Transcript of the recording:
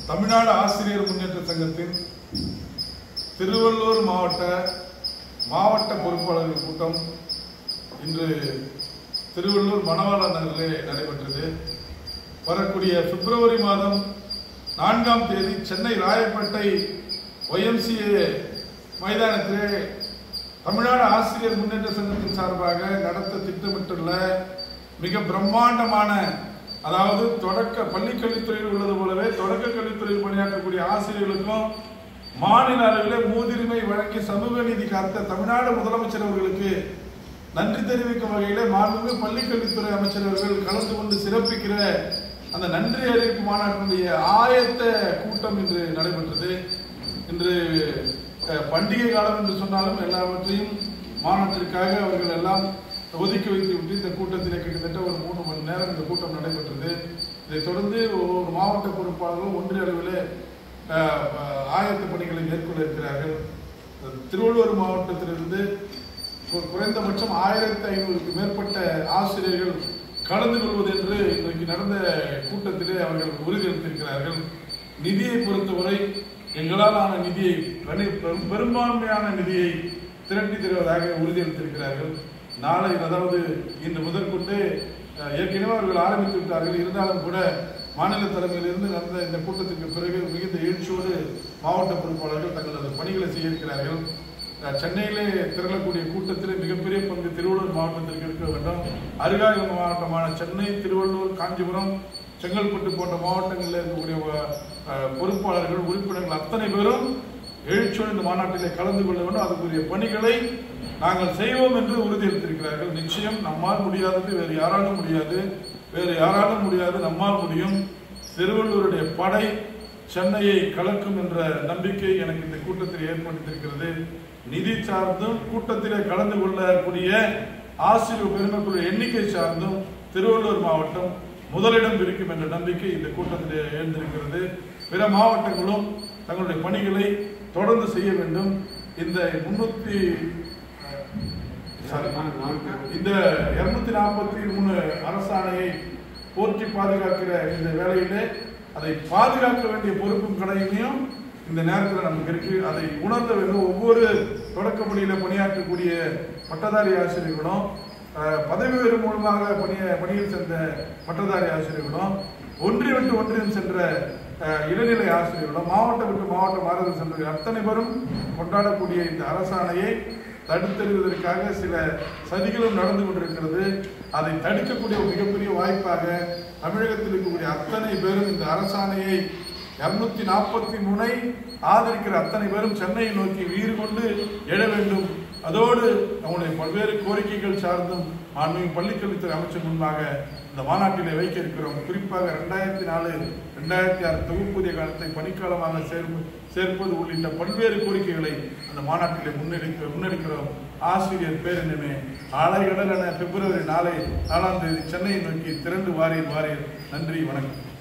தமிழ்நாடு ஆசிரியர் முன்னேற்ற சங்கத்தின் திருவள்ளூர் மாவட்ட பொறுப்பாளர்கள் கூட்டம் இன்று திருவள்ளூர் மணவாள நகரிலே நடைபெற்றது. வரக்கூடிய பிப்ரவரி மாதம் 4ஆம் தேதி சென்னை ராயப்பேட்டை YMCA மைதானத்திலே தமிழ்நாடு ஆசிரியர் முன்னேற்ற சங்கத்தின் சார்பாக நடத்த திட்டமிட்டுள்ள மிக பிரம்மாண்டமான, அதாவது தொடக்க பள்ளிக்கல்வித்துறையில் உள்ளது போலவே தொடக்க கல்வித்துறையில் பணியாற்றக்கூடிய ஆசிரியர்களுக்கும் மாநில அளவிலே மூதிரிமை வழங்கி சமூக நீதி காத்த தமிழ்நாடு முதலமைச்சர் அவர்களுக்கு நன்றி தெரிவிக்கும் வகையிலே மாண்புமிகு பள்ளிக்கல்வித்துறை அமைச்சர் அவர்கள் கலந்து கொண்டு சிறப்பிக்கிற அந்த நன்றி அறிவிப்பு மாநாட்டினுடைய ஆயத்த கூட்டம் இன்று நடைபெற்றது. இன்று பண்டிகை காலம் என்று சொன்னாலும் எல்லாவற்றையும் மாநாட்டிற்காக அவர்கள் எல்லாம் ஒதுக்கி வைத்துவிட்டு இந்த கூட்டத்திலே கிட்டத்தட்ட ஒரு 3 மணி நேரம் இந்த கூட்டம் நடைபெற்றது. இதைத் தொடர்ந்து ஒவ்வொரு மாவட்ட பொறுப்பாளர்களும் ஒன்றிய அளவில் ஆயத்த பணிகளை மேற்கொள்ள இருக்கிறார்கள். திருவள்ளூர் மாவட்டத்திலிருந்து குறைந்தபட்சம் 1500க்கு மேற்பட்ட ஆசிரியர்கள் கலந்து கொள்வது என்று இன்றைக்கு நடந்த கூட்டத்திலே அவர்கள் உறுதியளித்திருக்கிறார்கள். நிதியை பொறுத்தவரை எங்களால் ஆன நிதியை, பெரும்பான்மையான நிதியை திரட்டி தருவதாக உறுதியளித்திருக்கிறார்கள். நாளை, அதாவது இன்று முதற்கொண்டு ஏற்கனவே அவர்கள் ஆரம்பித்து விட்டார்கள். இருந்தாலும் கூட மாநில தலைமையிலிருந்து நடந்த இந்த கூட்டத்திற்கு பிறகு மிகுந்த எழுச்சியோடு மாவட்ட பொறுப்பாளர்கள் தங்களது பணிகளை செய்ய இருக்கிறார்கள். சென்னையிலே திரளக்கூடிய கூட்டத்தில் மிகப்பெரிய பங்கு திருவள்ளூர் மாவட்டத்திற்கு இருக்க வேண்டும். அருகாமை மாவட்டமான சென்னை, திருவள்ளூர், காஞ்சிபுரம், செங்கல்பட்டு போன்ற மாவட்டங்களில் இருக்கக்கூடிய பொறுப்பாளர்கள், உறுப்பினர்கள் அத்தனை பேரும் எழுச்சியோடு இந்த மாநாட்டிலே கலந்து கொள்ள வேண்டும். அதுக்குரிய பணிகளை நாங்கள் செய்வோம் என்று உறுதியளித்திருக்கிறார்கள். நிச்சயம் நம்மால் முடியாதது வேறு யாராலும் முடியாது, நம்மால் முடியும். திருவள்ளூருடைய படை சென்னையை கலக்கும் என்ற நம்பிக்கை எனக்கு இந்த கூட்டத்தில் ஏற்படுத்தியிருக்கிறது. நிதி சார்ந்தும் கூட்டத்திலே கலந்து கொள்ளக்கூடிய ஆசிரியர் பெருமக்களுடைய எண்ணிக்கை சார்ந்தும் திருவள்ளூர் மாவட்டம் முதலிடம் இருக்கும் என்ற நம்பிக்கை இந்த கூட்டத்திலே எழுந்திருக்கிறது. பிற மாவட்டங்களும் தங்களுடைய பணிகளை தொடர்ந்து செய்ய வேண்டும். இந்த 243 அரசாணையை போற்றி பாதுகாக்கிற இந்த வேலையிலே அதை பாதுகாக்க வேண்டிய பொறுப்பும் கடமையும் இந்த நேரத்தில் நமக்கு இருக்கு. அதை உணர்ந்த வேண்டும். ஒவ்வொரு தொடக்க பணியில பணியாற்றக்கூடிய பட்டதாரி ஆசிரியர்களும், பதவி உயர்வு மூலமாக பணியில் சென்ற பட்டதாரி ஆசிரியர்களும், ஒன்றியம் விட்டு ஒன்றியம் சென்ற இடைநிலை ஆசிரியர்களும், மாவட்டம் விட்டு மாவட்டம் மாறுதல் சென்ற அத்தனை பேரும் கொண்டாடக்கூடிய இந்த அரசாணையை தடுத்தெறிவதற்காக சில சதிகளும் நடந்து கொண்டிருக்கிறது. அதை தடுக்கக்கூடிய ஒரு மிகப்பெரிய வாய்ப்பாக தமிழகத்தில் இருக்கக்கூடிய அத்தனை பேரும் இந்த அரசாணையை 243 ஆதரிக்கிற அத்தனை பேரும் சென்னையை நோக்கி வீறு கொண்டு எழ வேண்டும். அதோடு அவங்களுடைய பல்வேறு கோரிக்கைகள் சார்ந்தும் மாண்புமிகு பள்ளிக்கல்வித்துறை அமைச்சர் முன்பாக இந்த மாநாட்டிலே வைக்க இருக்கிறோம். குறிப்பாக 2004, 2006 தொகுப்பூதிய காலத்தை பணிக்காலமாக சேர்ப்பது உள்ளிட்ட பல்வேறு கோரிக்கைகளை அந்த மாநாட்டிலே முன்னெடுக்கிறோம். ஆசிரியர் பேரினமே அலைகடல் என பிப்ரவரி 4ஆம் தேதி சென்னையை நோக்கி திரண்டு வாரீர். நன்றி, வணக்கம்.